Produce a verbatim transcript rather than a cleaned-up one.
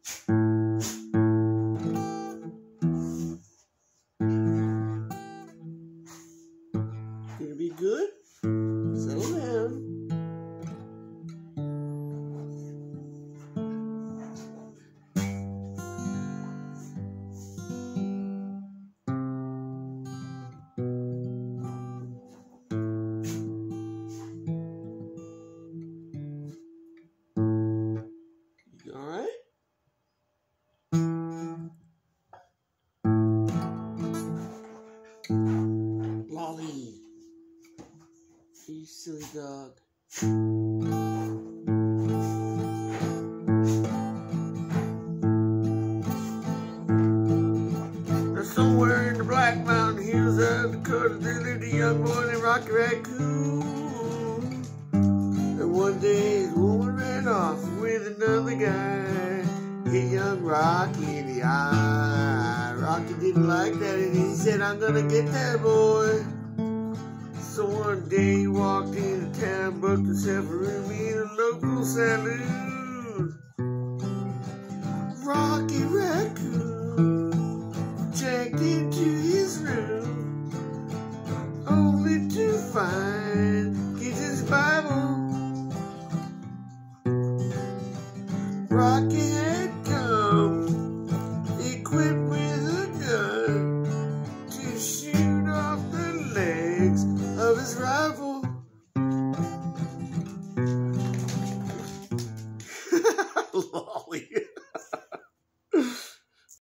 Gonna be good? Settle down. You alright? Lolly. You silly dog. Now somewhere in the Black Mountain Hills of Dakota, there lived a young boy named Rocky Raccoon. And one day his woman ran off with another guy. Hit young Rocky in the eye. Rocky didn't like that and he said, I'm gonna get that boy. So one day he walked into town, booked himself a room in a local saloon. Rocky Raccoon checked into his room, only to find